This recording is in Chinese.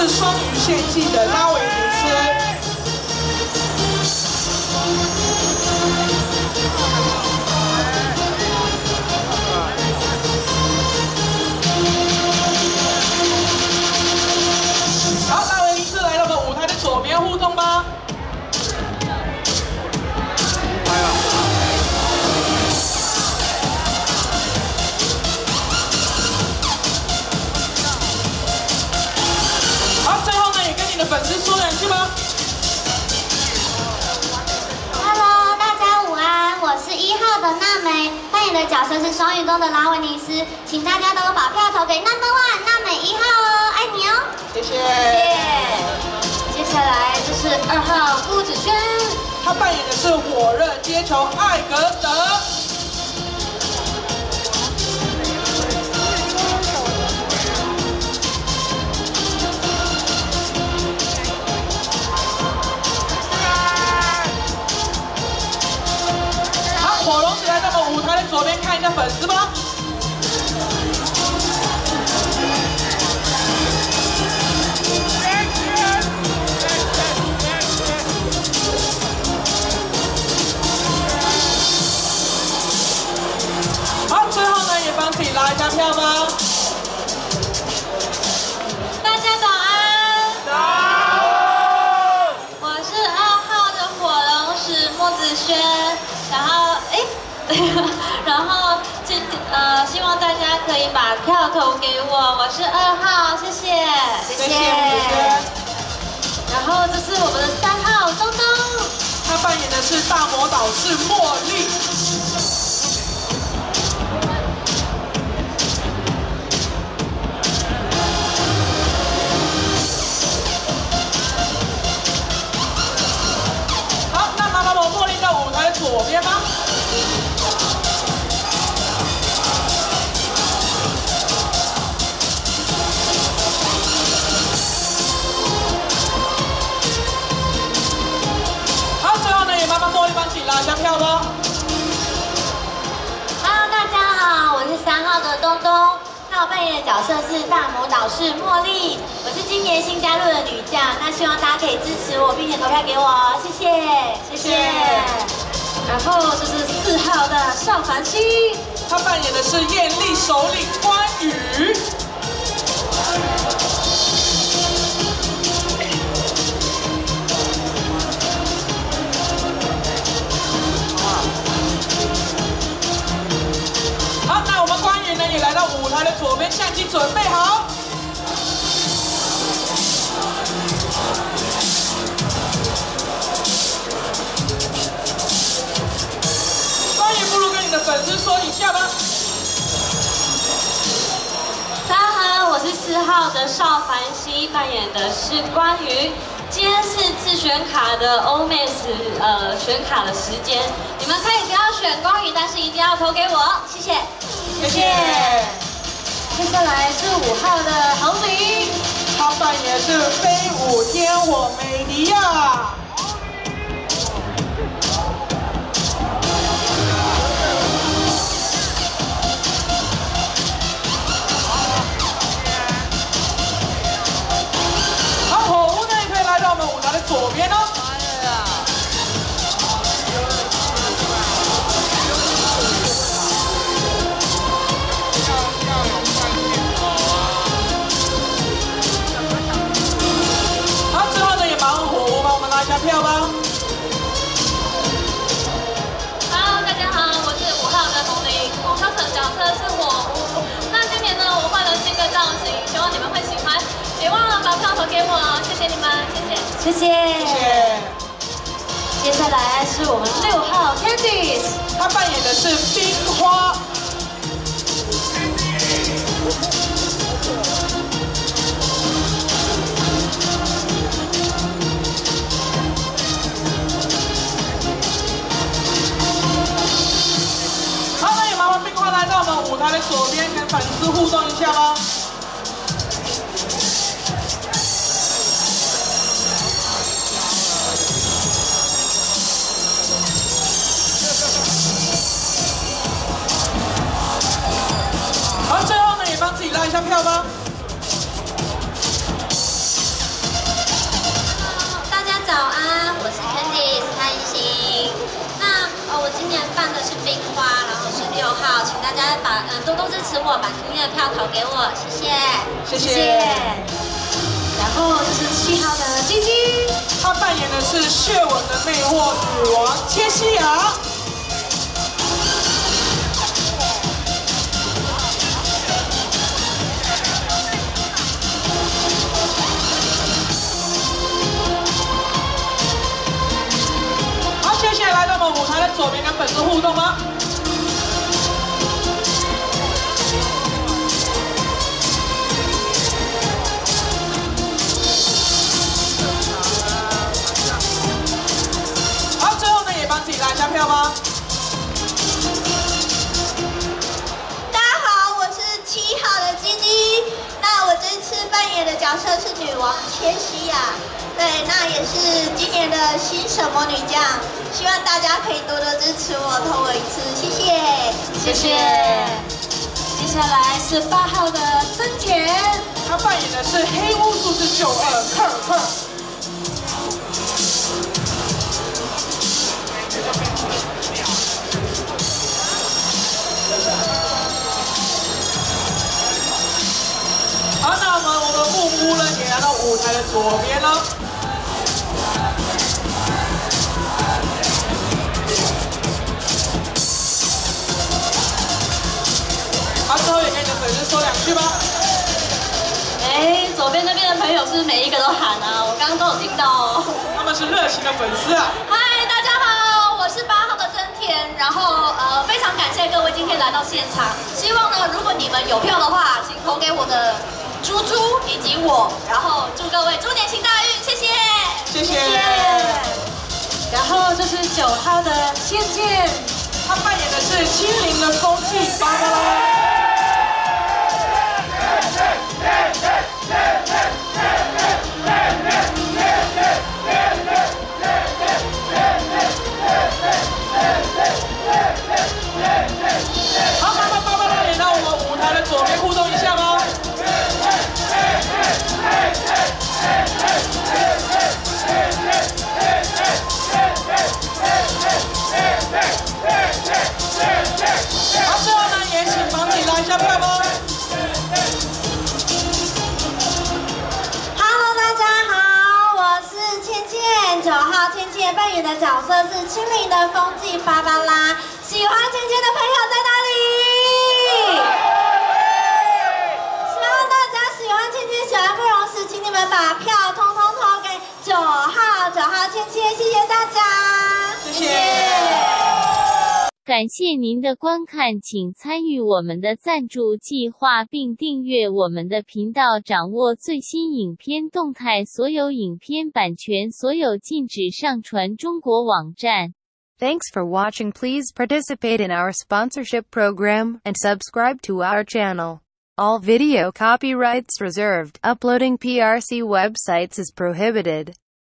双鱼献祭的拉维尼斯。 好，拉维尼斯来到我们舞台的左边互动吧。来了。好，最后呢，也跟你的粉丝说两句吧。 Hello， 大家午安，我是1号的娜美，扮演的角色是双鱼宫的拉维尼斯，请大家都把票投给 No.1娜美1号哦，爱你哦。 谢谢。 接下来就是2号顾子轩， 他扮演的是火热接球艾格德。好，火龙子来到我们舞台的左边看一下粉丝吧。 好，最后呢，也帮自己拉一下票吧。 大家早安。 早。 我是2号的火龙史莫子轩，然后希望大家可以把票投给我，我是2号，谢谢，谢谢。然后这是我们的3号东东， 他扮演的是大魔导士茉莉。 左边吗？好，最后呢，也麻烦茉莉帮自己拉一下票吧。 Hello， 大家好，我是3号的东东。那我扮演的角色是大魔导士茉莉，我是今年新加入的女将。那希望大家可以支持我，并且投票给我哦，谢谢，谢谢。 然后这是4号的邵凡熙， 他扮演的是艳丽首领关羽。好，那我们关羽呢也来到舞台的左边，相机准备好。 不如跟你的粉丝说一下吧。 大家好，我是4号的邵凡熙，扮演的是关羽。今天是自选卡的欧美选卡的时间，你们可以不要选关羽，但是一定要投给我，谢谢， 谢谢。 接下来是5号的红玲， 他扮演的是飞舞天火美迪亚。 左边呢？好，最后呢也麻烦火锅帮我们拉一下票吧。 Hello， 大家好，我是5号的红玲，我挑选角色是火狐。那今年呢，我换了新的造型，希望你们会喜欢。别忘了把票投给我，谢谢你们，谢谢，谢谢。接下来是我们6号 Candice， 他扮演的是冰花。好，那也麻烦冰花来到我们舞台的左边，跟粉丝互动一下吧。 多多支持我，把今天的票投给我，谢谢， 谢谢。 然后这是7号的晶晶， 她扮演的是血吻的魅惑女王切西亚。好，接下来来到我们舞台的左边跟粉丝互动吗？帮自己拉一下票吗？ 大家好，我是7号的晶晶。那我这次扮演的角色是女王切西亚，对，那也是今年的新神魔女将。希望大家可以多多支持我，投我一次，谢谢，谢谢。接下来是8号的森田， 她扮演的是黑巫术士92科尔克。好，那我们木木呢也来到舞台的左边了。好，最后也跟你的粉丝说2句吧。 左边那边的朋友是不是每一个都喊啊？我刚刚都有听到哦。 他们是热情的粉丝啊。 嗨，大家好，我是8号的真田，然后非常感谢各位今天来到现场。希望呢，如果你们有票的话，请投给我的猪猪以及我，然后祝各位猪年行大运，谢谢， 谢谢。 然后这是9号的倩倩， 她扮演的是精灵的风纪芭芭拉。好，芭芭拉也到我们舞台的左边互动一下吗？好，最后呢，也请帮自己拉一下票吗？ Hello， 大家好，我是倩倩，9号倩倩扮演的角色是精灵的风纪芭芭拉。喜欢倩倩的朋友在哪里？希望大家喜欢倩倩，喜欢不容时，请你们把票通通投给9号倩倩，谢谢大家， 谢谢。 感谢您的观看，请参与我们的赞助计划并订阅我们的频道，掌握最新影片动态。所有影片版权所有禁止上传中国网站。 Thanks for watching. Please participate in our sponsorship program and subscribe to our channel. All video copyrights reserved. Uploading PRC websites is prohibited.